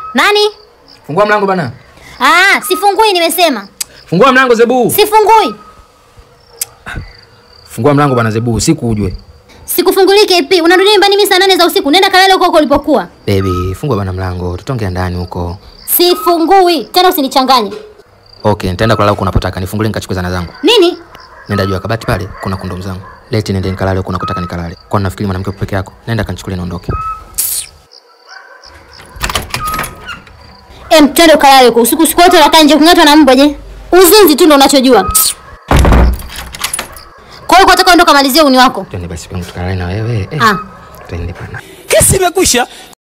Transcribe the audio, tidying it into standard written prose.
Nani? Fungua mlango bana. Sifungui nimesema. Fungua mlango Zebu. Sifungui. Fungua mlango bana Zebu, usiku ujue. Sikufungulii KP. Unarudi nyumbani mimi saa 8 za usiku. Nenda kalale huko ulipokuwa. Baby, fungua bana mlango. Tutongea ndani huko. Sifungui. Tena usinichanganye. Okay, nitaenda kulala huko unapotaka. Nifungulie nikachukue zana zangu. Nini? Nenda juu ya kabati pale, kuna kondomu zangu. Leti nende nikalale huko unakotaka nikalale. Kwa nafikiri mwanamke peke yako. Nenda kanichukulie niondoke. Twende kalale huko. Usiku wote unakaa nje kungatwa na mbwa je? Uzinzi tu ndo unachojua. Kwa hiyo unataka ondoka malizie uni wako. Twende basi pengo tukalale na wewe. Twende bana. Kesi imekwisha.